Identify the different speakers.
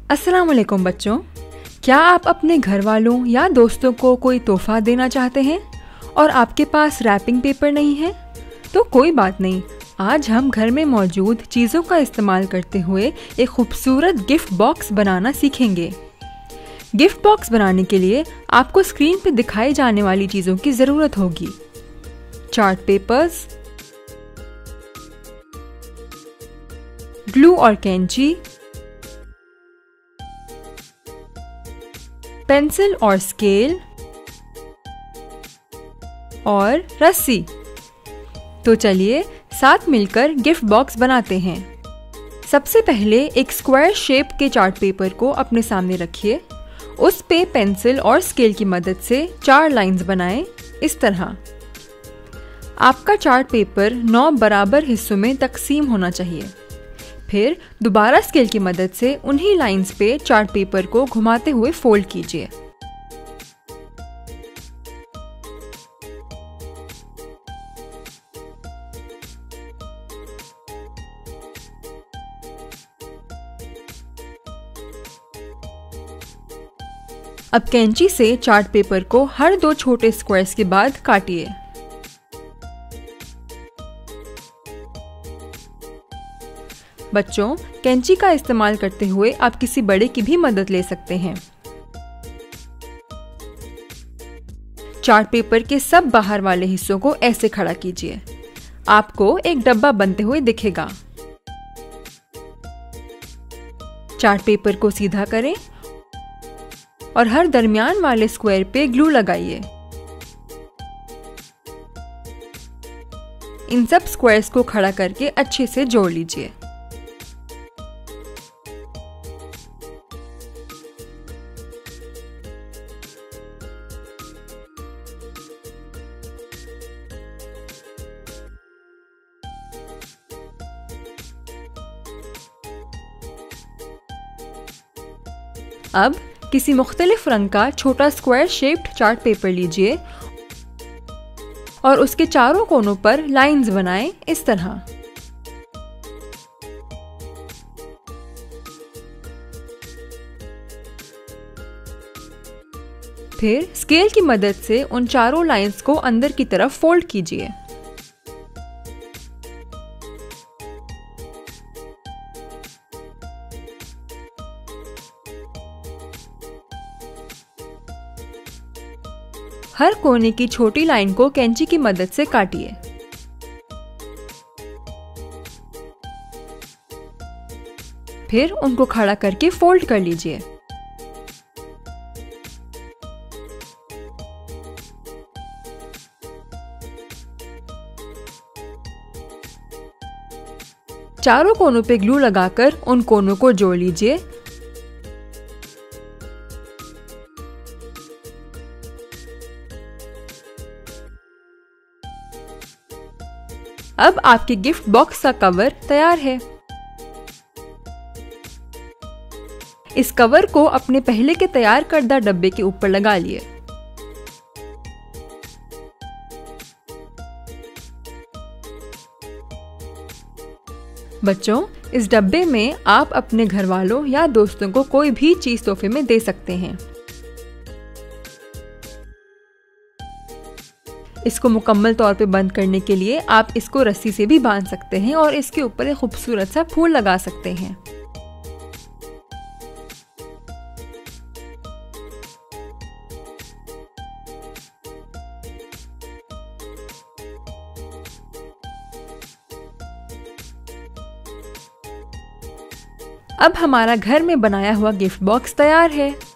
Speaker 1: अस्सलाम वालेकुम बच्चों, क्या आप अपने घर वालों या दोस्तों को कोई तोहफा देना चाहते हैं और आपके पास रैपिंग पेपर नहीं है? तो कोई बात नहीं, आज हम घर में मौजूद चीज़ों का इस्तेमाल करते हुए एक खूबसूरत गिफ्ट बॉक्स बनाना सीखेंगे। गिफ्ट बॉक्स बनाने के लिए आपको स्क्रीन पर दिखाई जाने वाली चीज़ों की ज़रूरत होगी। चार्ट पेपर्स, ग्लू और कैंची, पेंसिल और स्केल और रस्सी। तो चलिए साथ मिलकर गिफ्ट बॉक्स बनाते हैं। सबसे पहले एक स्क्वायर शेप के चार्ट पेपर को अपने सामने रखिए। उस पे पेंसिल और स्केल की मदद से 4 लाइंस बनाएं, इस तरह। आपका चार्ट पेपर 9 बराबर हिस्सों में तकसीम होना चाहिए। फिर दोबारा स्केल की मदद से उन्हीं लाइंस पे चार्ट पेपर को घुमाते हुए फोल्ड कीजिए। अब कैंची से चार्ट पेपर को हर 2 छोटे स्क्वायर्स के बाद काटिए। बच्चों, कैंची का इस्तेमाल करते हुए आप किसी बड़े की भी मदद ले सकते हैं। चार्ट पेपर के सब बाहर वाले हिस्सों को ऐसे खड़ा कीजिए। आपको एक डब्बा बनते हुए दिखेगा। चार्ट पेपर को सीधा करें और हर दरमियान वाले स्क्वायर पे ग्लू लगाइए। इन सब स्क्वायर्स को खड़ा करके अच्छे से जोड़ लीजिए। अब किसी मुख्तलिफ रंग का छोटा स्क्वायर शेप्ड चार्ट पेपर लीजिए और उसके चारों कोनों पर लाइंस बनाएं, इस तरह। फिर स्केल की मदद से उन चारों लाइंस को अंदर की तरफ फोल्ड कीजिए। हर कोने की छोटी लाइन को कैंची की मदद से काटिए। फिर उनको खड़ा करके फोल्ड कर लीजिए। चारों कोनों पे ग्लू लगाकर उन कोनों को जोड़ लीजिए। अब आपके गिफ्ट बॉक्स का कवर तैयार है। इस कवर को अपने पहले के तैयार करदा डब्बे के ऊपर लगा लिए। बच्चों, इस डब्बे में आप अपने घर वालों या दोस्तों को कोई भी चीज तोहफे में दे सकते हैं। इसको मुकम्मल तौर पे बंद करने के लिए आप इसको रस्सी से भी बांध सकते हैं और इसके ऊपर एक खूबसूरत सा फूल लगा सकते हैं। अब हमारा घर में बनाया हुआ गिफ्ट बॉक्स तैयार है।